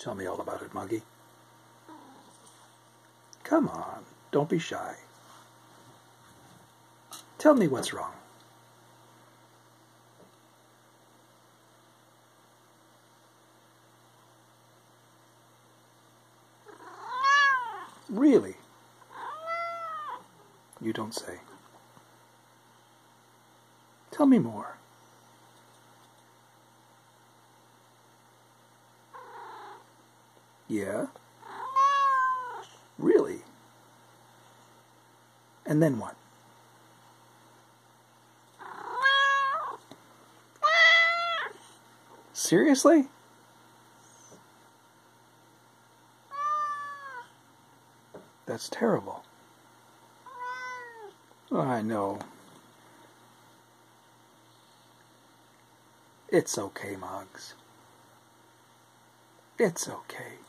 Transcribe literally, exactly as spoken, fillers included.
Tell me all about it, Moggy. Come on, don't be shy. Tell me what's wrong. Really? You don't say. Tell me more. Yeah? Really? And then what? Seriously? That's terrible. Oh, I know. It's okay, Moggs. It's okay.